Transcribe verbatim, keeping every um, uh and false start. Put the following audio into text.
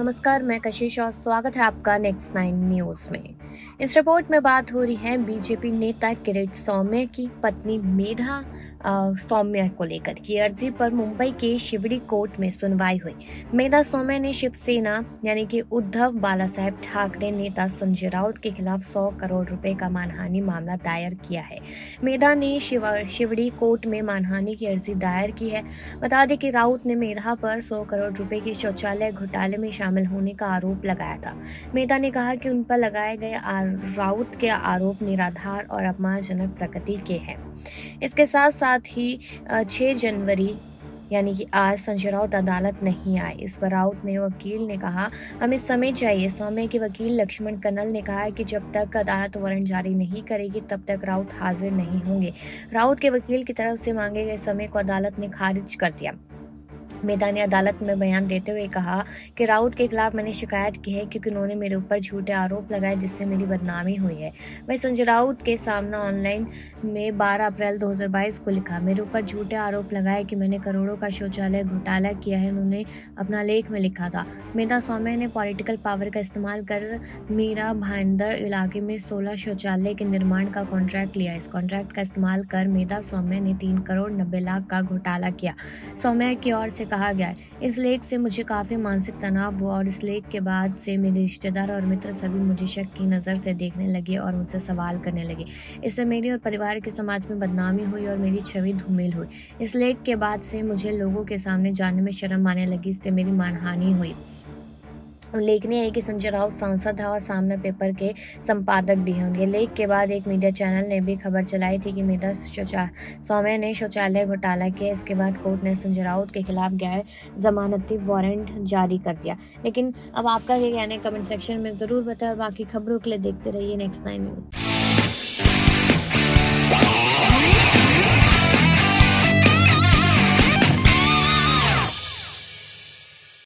नमस्कार, मैं कशिश और स्वागत है आपका नेक्स्ट नाइन न्यूज में। इस रिपोर्ट में बात हो रही है बीजेपी नेता किरीट सौम्य की पत्नी मेधा सौम्य को लेकर की अर्जी पर मुंबई के शिवड़ी कोर्ट में सुनवाई हुई। मेधा सौम्य ने शिवसेना यानी कि उद्धव बालासाहेब ठाकरे नेता संजय राउत के खिलाफ सौ करोड़ रुपए का मानहानि मामला दायर किया है। मेधा ने शिव, शिवड़ी कोर्ट में मानहानि की अर्जी दायर की है। बता दें कि राउत ने मेधा पर सौ करोड़ रुपए की शौचालय घोटाले में शामिल होने का आरोप लगाया था। मेधा ने कहा कि उन पर लगाए गए राउत के आरोप निराधार और अपमानजनक प्रकृति के हैं। इसके साथ साथ ही छह जनवरी यानी कि आज संजय राउत अदालत नहीं आए। इस पर राउत ने वकील ने कहा, हमें समय चाहिए। सौम्य के वकील लक्ष्मण कन्नल ने कहा कि जब तक अदालत वारंट जारी नहीं करेगी तब तक राउत हाजिर नहीं होंगे। राउत के वकील की तरफ से मांगे गए समय को अदालत ने खारिज कर दिया। मेधा ने अदालत में बयान देते हुए कहा कि राउत के खिलाफ मैंने शिकायत की है क्योंकि उन्होंने मेरे ऊपर झूठे आरोप लगाए जिससे मेरी बदनामी हुई है। वह संजय राउत के सामने ऑनलाइन में बारह अप्रैल दो हज़ार बाईस को लिखा, मेरे ऊपर झूठे आरोप लगाए कि मैंने करोड़ों का शौचालय घोटाला किया है। उन्होंने अपना लेख में लिखा था। मेधा सौम्य ने पॉलिटिकल पावर का इस्तेमाल कर मीरा भाईंदर इलाके में सोलह शौचालय के निर्माण का कॉन्ट्रैक्ट लिया। इस कॉन्ट्रैक्ट का इस्तेमाल कर मेधा सौम्य ने तीन करोड़ नब्बे लाख का घोटाला किया। सौम्य की ओर से कहा गया है, इस लेख से मुझे काफी मानसिक तनाव हुआ और इस लेख के बाद से मेरे रिश्तेदार और मित्र सभी मुझे शक की नजर से देखने लगे और मुझसे सवाल करने लगे। इससे मेरी और परिवार के समाज में बदनामी हुई और मेरी छवि धूमिल हुई। इस लेख के बाद से मुझे लोगों के सामने जाने में शर्म आने लगी। इससे मेरी मानहानि हुई। उल्लेखनीय है कि संजय राउत सांसद है और सामना पेपर के संपादक भी होंगे। लेख के बाद एक मीडिया चैनल ने भी खबर चलाई थी कि मेधा सौम्य ने शौचालय घोटाला किया। इसके बाद कोर्ट ने संजय राउत के खिलाफ गैर जमानती वारंट जारी कर दिया। लेकिन अब आपका क्या कहना है कमेंट सेक्शन में जरूर बताएं और बाकी खबरों के लिए देखते रहिए नेक्स्ट नाइन न्यूज।